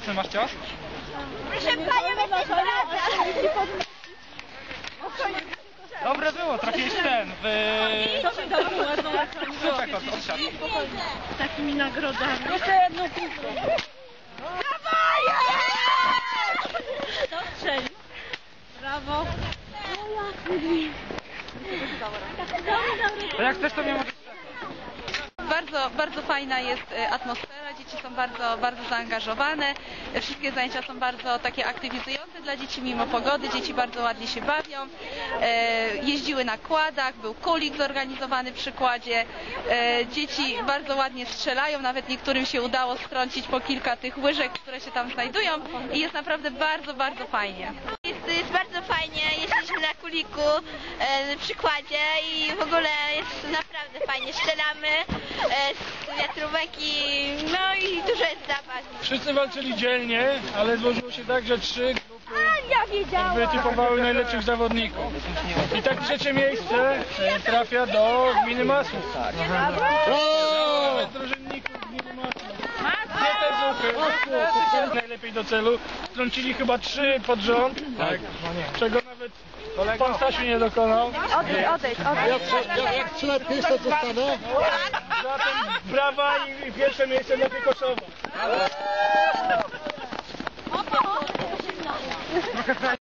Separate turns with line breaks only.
mocny masz cios?
Proszę panią, jesteś brata!
Dobre było, trafiłeś ten, w słupek od siatki.
Z takimi nagrodami.
Jeszcze jedną piłkę.
Kto strzeli? Brawo.
To jak chcesz, to mnie możesz...
Bardzo fajna jest atmosfera, dzieci są bardzo zaangażowane, wszystkie zajęcia są bardzo takie aktywizujące dla dzieci mimo pogody, dzieci bardzo ładnie się bawią, jeździły na kładach, był kulik zorganizowany przy kładzie, dzieci bardzo ładnie strzelają, nawet niektórym się udało strącić po kilka tych łyżek, które się tam znajdują i jest naprawdę bardzo fajnie.
Jest bardzo fajnie, jeździliśmy na kuliku przy kładzie i w ogóle jest naprawdę fajnie, strzelamy z wiatrówek no i dużo jest zabaw.
Wszyscy walczyli dzielnie, ale złożyło się tak, że 3 grupy wytypowały najlepszych zawodników. I tak trzecie miejsce trafia do gminy Masłów. Nawet drużynników gminy Masłów. Dwie te grupy najlepiej do celu. Strącili chyba 3 pod rząd, czego nawet pan Stasiu nie dokonał.
Odejdź.
Jak strzelę pierwsze zostanę?
Zatem brawa i pierwsze miejsce dla Piekoszowa.